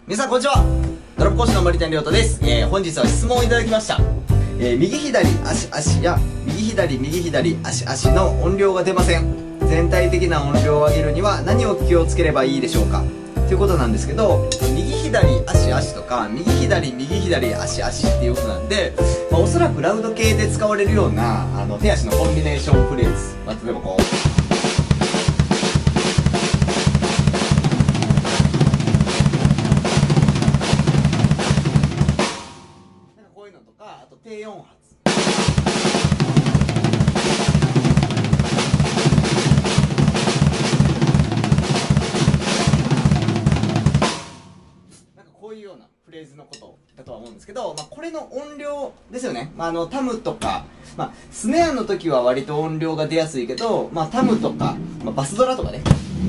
皆さんこんにちは。ドラム講師の森谷亮太です。本日は質問をいただきました。右左足足や右左右左足足の音量が出ません。全体的な音量を上げるには何を気をつければいいでしょうかということなんですけど、右左足足とか右左右左足足っていうことなんで、おそらくラウド系で使われるような手足のコンビネーションフレーズ、例えばこうとか、あと低音発なんかこういうようなフレーズのことだとは思うんですけど、これの音量ですよね。タムとか、スネアの時は割と音量が出やすいけど、タムとか、バスドラとかね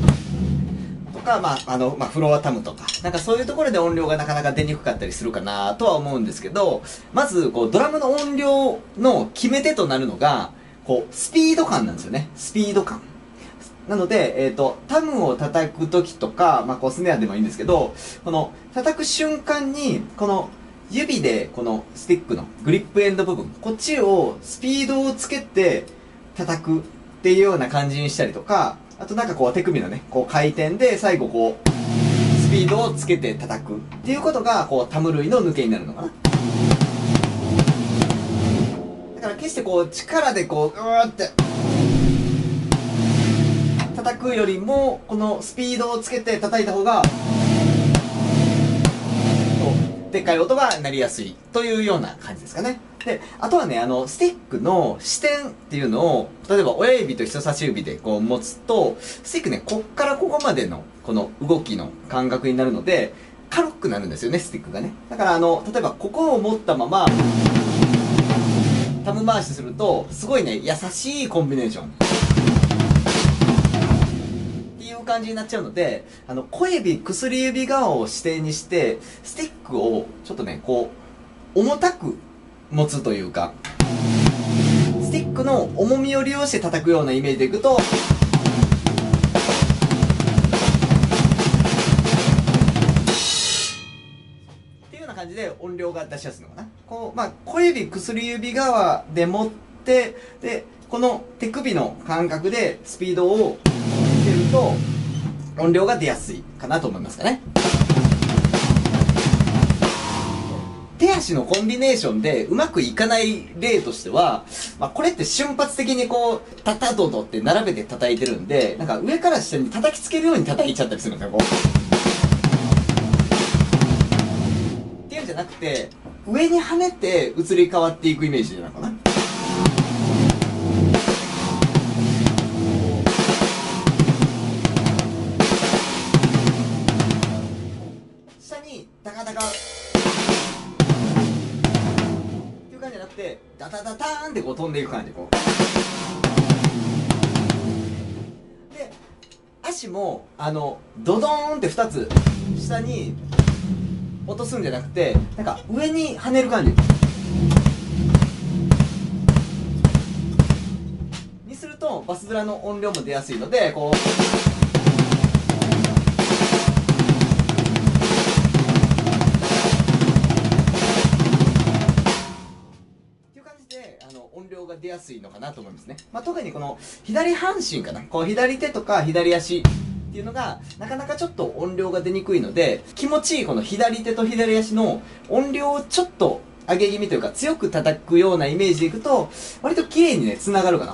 フロアタムとか、なんかそういうところで音量がなかなか出にくかったりするかなとは思うんですけど、まず、ドラムの音量の決め手となるのが、スピード感なんですよね。スピード感。なので、タムを叩くときとか、スネアでもいいんですけど、叩く瞬間に、指で、スティックのグリップエンド部分、こっちをスピードをつけて叩くっていうような感じにしたりとか、あと手首のね、回転で最後スピードをつけて叩くっていうことが、タム類の抜けになるのかな。だから決して力でうーって叩くよりも、このスピードをつけて叩いた方が、でっかい音が鳴りやすいというような感じですかね。で、あとはね、スティックの支点っていうのを、例えば親指と人差し指で持つと、スティックね、こっからここまでのこの動きの感覚になるので、軽くなるんですよね、スティックがね。だから例えばここを持ったまま、タム回しすると、すごいね、優しいコンビネーション。いう感じになっちゃうので、小指、薬指側を支点にして、スティックをちょっとね、重たく持つというか、スティックの重みを利用して叩くようなイメージでいくと、っていうような感じで音量が出しやすいのかな。小指、薬指側で持って、で、この手首の感覚でスピードをつけると、音量が出やすいかなと思いますかね。手足のコンビネーションでうまくいかない例としては、これって瞬発的にタタドドって並べて叩いてるんで、なんか上から下に叩きつけるように叩いちゃったりするんですよ、っていうんじゃなくて、上に跳ねて移り変わっていくイメージなのかな。下にダカダカじゃなくて、ダタダターンって飛んでいく感じでで、足もドドーンって2つ下に落とすんじゃなくて、なんか上に跳ねる感じにすると、バスドラの音量も出やすいので、音量が出やすいのかなと思いますね。特にこの左半身かな。左手とか左足っていうのがなかなかちょっと音量が出にくいので、気持ちいいこの左手と左足の音量をちょっと上げ気味というか強く叩くようなイメージでいくと、割と綺麗にね、繋がるかな。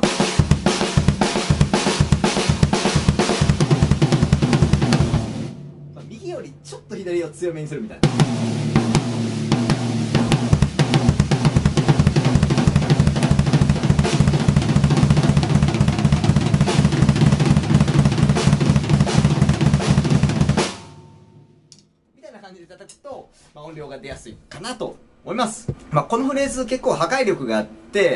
右よりちょっと左を強めにするみたいな。感じで叩くと、音量が出やすいかなと思います。このフレーズ結構破壊力があって、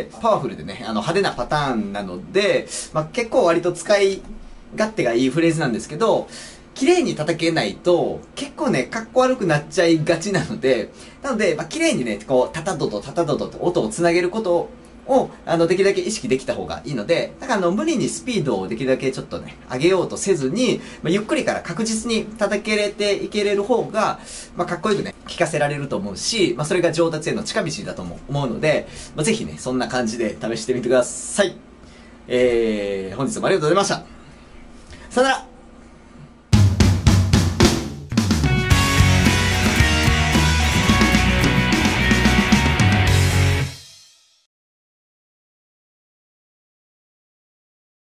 パワフルでね、派手なパターンなので、結構割と使い勝手がいいフレーズなんですけど、綺麗に叩けないと、結構ね、かっこ悪くなっちゃいがちなので、綺麗にね、タタドドタタドドって音をつなげることを、できるだけ意識できた方がいいので、だから無理にスピードをできるだけちょっとね、上げようとせずに、ゆっくりから確実に叩けれていけれる方が、かっこよくね、聞かせられると思うし、それが上達への近道だとも思うので、ぜひね、そんな感じで試してみてください。本日もありがとうございました。さよなら。